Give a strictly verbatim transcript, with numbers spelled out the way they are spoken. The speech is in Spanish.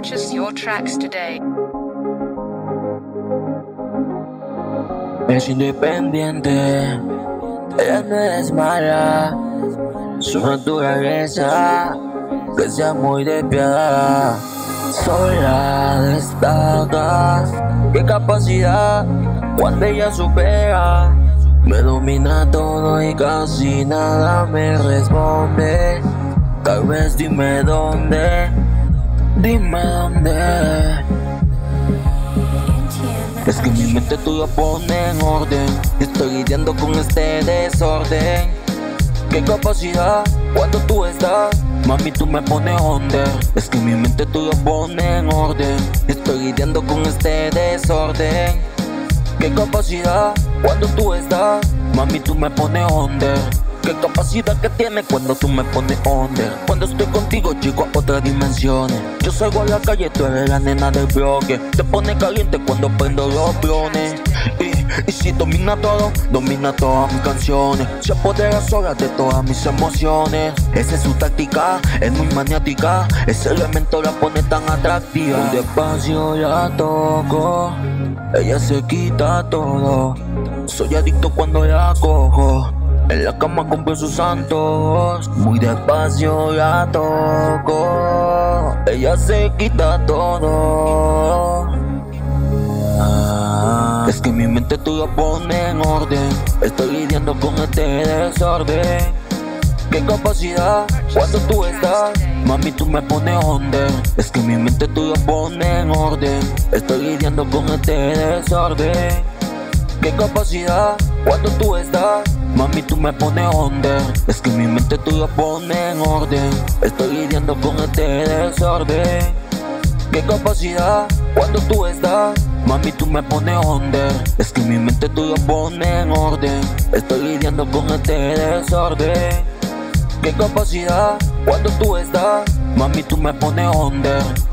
Purchase your tracks today. Es independiente, ella no es mala, su naturaleza que sea muy despiadada. Sola destaca, qué capacidad cuando ella supera. Me domina todo y casi nada me responde. Tal vez dime dónde, dime dónde. Es que mi mente tuya pone en orden. Estoy lidiando con este desorden. Qué capacidad cuando tú estás, mami, tú me pones under. Es que mi mente tuya pone en orden. Estoy lidiando con este desorden. Qué capacidad cuando tú estás, mami, tú me pones under. Qué capacidad que tienes cuando tú me pones under. Cuando estoy contigo llego a otras dimensiones. Yo salgo a la calle, tú eres la nena del bloque. Te pone caliente cuando prendo los blones. Y, y si domina todo, domina todas mis canciones. Se apodera sola de todas mis emociones. Esa es su táctica, es muy maniática. Ese elemento la pone tan atractiva. Muy despacio la toco, ella se quita todo. Soy adicto cuando la cojo. En la cama compré sus santos. Muy despacio la toco, ella se quita todo. Ah, es que mi mente tú la pone en orden. Estoy lidiando con este desorden. Qué capacidad cuando tú estás, mami, tú me pones under. Es que mi mente tú la pone en orden. Estoy lidiando con este desorden. Qué capacidad cuando tú estás, mami, tú me pones under. Es que mi mente tú la pone en orden. Estoy lidiando con este desorden. Qué capacidad cuando tú estás, mami, tú me pones under. Es que mi mente tú la pone en orden. Estoy lidiando con este desorden. Qué capacidad cuando tú estás, mami, tú me pones under.